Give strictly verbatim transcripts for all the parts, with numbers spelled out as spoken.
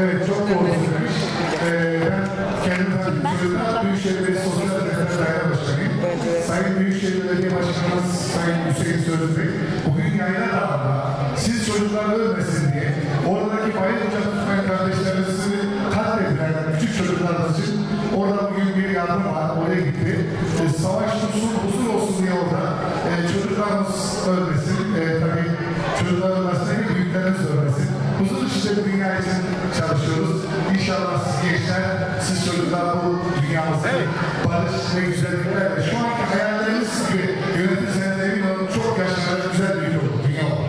Evet, çok doğru söylemiş. Ee, ben kendimden çocuklar Büyükşehir Belediye Sosyal Hizmetler Daire Başkanıyım. Sayın Büyükşehir Belediye Başkanımız Sayın Hüseyin Sözbey, bugün yayına dağında siz çocuklar ölmesin diye oradaki bayır uçak tutmayan kardeşlerimizi katledilen küçük çocuklarımız için orada bugün bir yardım var, oraya gitti. E, savaş tutsun, huzur olsun diye orada e, çocuklarımız ölmesin. E, tabii çocuklar ölmesin, büyüklerimiz ölmesin. Huzur içinde bir dünya için çalışıyoruz. İnşallah siz gençler, siz çocuklar bu dünyamızı evet. barış ve güzelliklerle şu anki hayalleriniz gibi yönetirseniz emin olun çok yaşanan güzel bir dünya olur.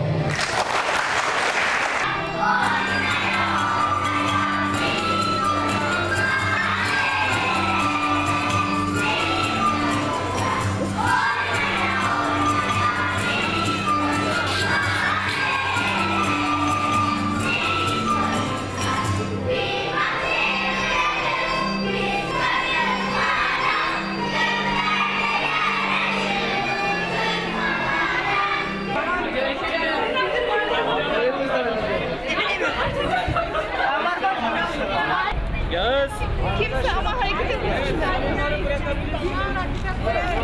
Yağız. Kimse ama hareket etmesin.